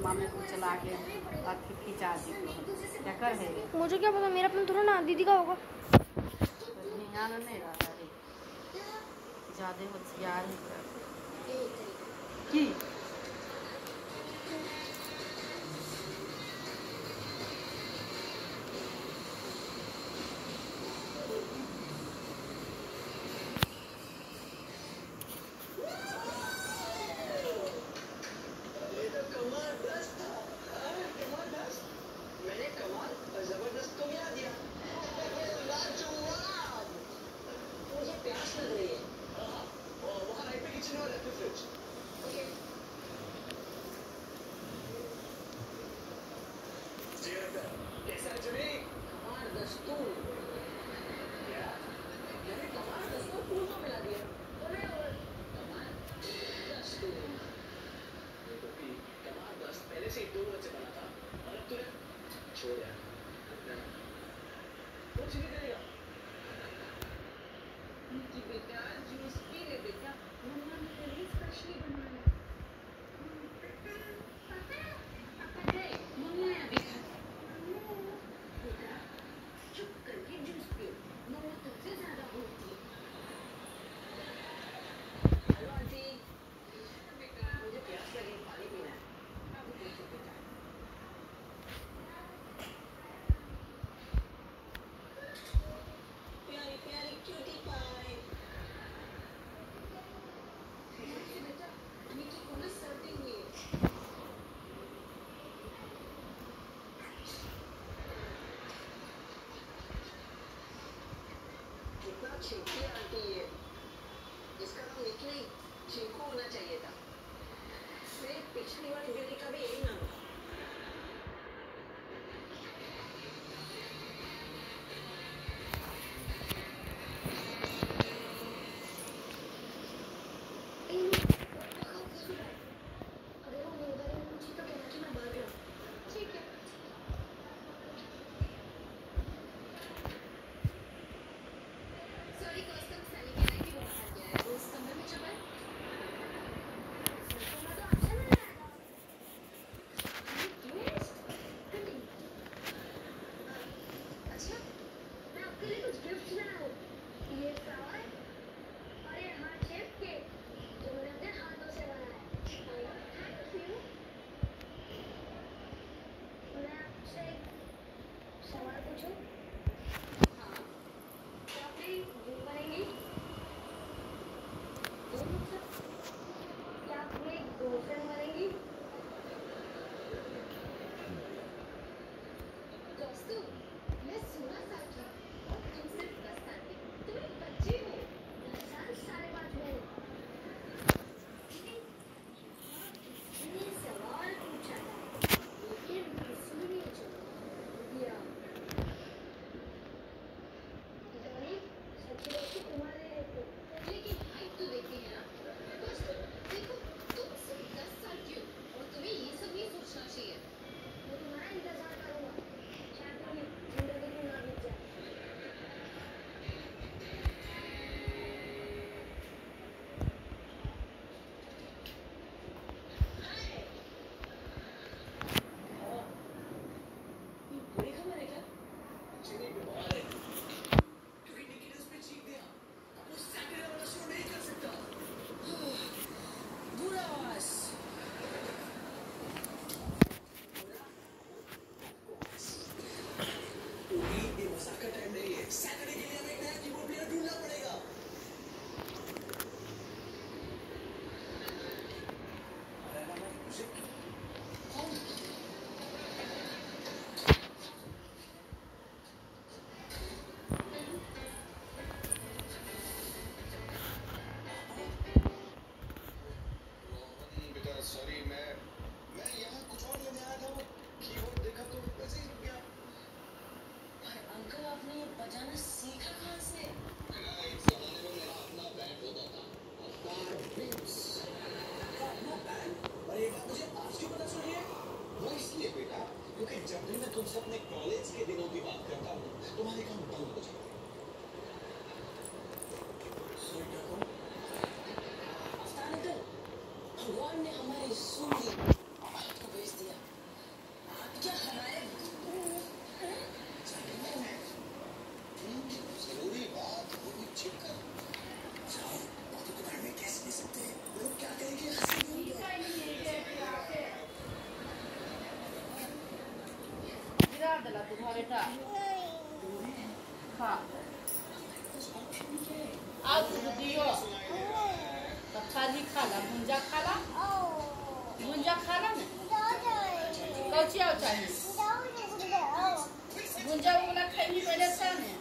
सामने को चला के और फिर खिंचा दी क्या कर है। मुझे क्या पता, मेरा अपना थोड़ा ना दीदी का होगा। ध्यान नहीं रहा है, ज़्यादा होशियार है कि चिंकी आंटी है, इसका नाम निकली चिंकू होना चाहिए था। मेरी पिछली वाली बेटी का भी यही नाम था। जब भी मैं तुमसे अपने कॉलेज के दिनों की बात करता हूँ तुम्हारे काम बंद हो जाते हैं। भगवान ने हमारी सुनी को भेज दिया। खा बेटा खा आओ दूध दियो तो खाली खाला भुंजा खाला ना कौची आओ चाहिए भुंजा वाला खाई पहले था ने